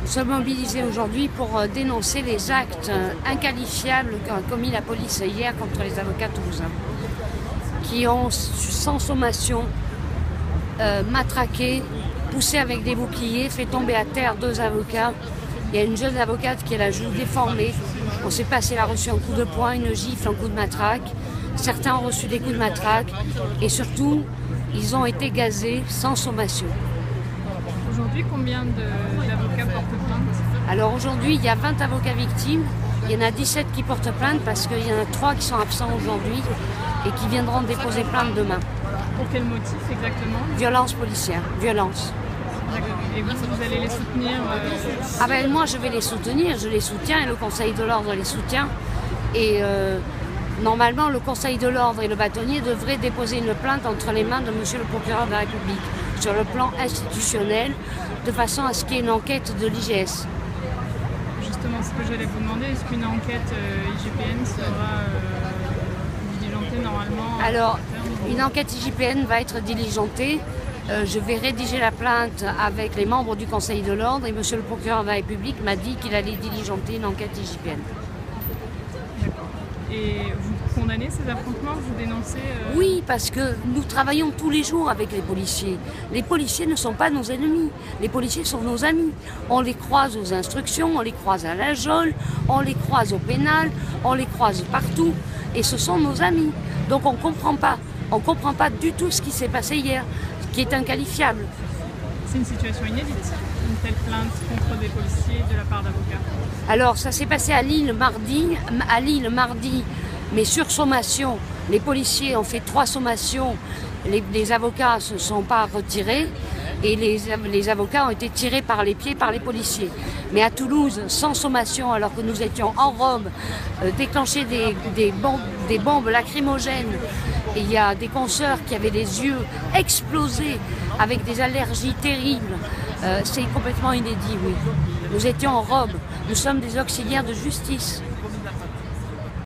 Nous sommes mobilisés aujourd'hui pour dénoncer les actes inqualifiables qu'a commis la police hier contre les avocats toulousains, qui ont, sans sommation, matraqué, poussé avec des boucliers, fait tomber à terre 2 avocats. Il y a une jeune avocate qui a la joue déformée. On ne sait pas si elle a reçu un coup de poing, une gifle, un coup de matraque. Certains ont reçu des coups de matraque et surtout, ils ont été gazés sans sommation. Aujourd'hui, combien d'avocats portent plainte? Alors aujourd'hui, il y a 20 avocats victimes. Il y en a 17 qui portent plainte parce qu'il y en a 3 qui sont absents aujourd'hui et qui viendront déposer plainte demain. Pour quel motif exactement? Violence policière, violence. Et vous allez les soutenir Ah ben moi je vais les soutenir, je les soutiens et le Conseil de l'ordre les soutient. Et normalement le Conseil de l'ordre et le bâtonnier devraient déposer une plainte entre les mains de monsieur le procureur de la République sur le plan institutionnel, de façon à ce qu'il y ait une enquête de l'IGS. Justement, ce que j'allais vous demander, est-ce qu'une enquête IGPN sera diligentée normalement? Alors, une enquête IGPN va être diligentée. Je vais rédiger la plainte avec les membres du Conseil de l'ordre et monsieur le procureur de la République m'a dit qu'il allait diligenter une enquête IGPN. D'accord. Et vous condamnez ces affrontements? Vous dénoncez Oui, parce que nous travaillons tous les jours avec les policiers. Les policiers ne sont pas nos ennemis. Les policiers sont nos amis. On les croise aux instructions, on les croise à la geôle, on les croise au pénal, on les croise partout. Et ce sont nos amis. Donc on ne comprend pas. On ne comprend pas du tout ce qui s'est passé hier, qui est inqualifiable. C'est une situation inédite, une telle plainte contre des policiers de la part d'avocats. Alors ça s'est passé à Lille mardi, mais sur sommation. Les policiers ont fait 3 sommations, les avocats ne se sont pas retirés et les avocats ont été tirés par les pieds par les policiers. Mais à Toulouse, sans sommation, alors que nous étions en robe, déclencher des bombes lacrymogènes. Et il y a des consoeurs qui avaient les yeux explosés avec des allergies terribles. C'est complètement inédit, oui. Nous étions en robe. Nous sommes des auxiliaires de justice.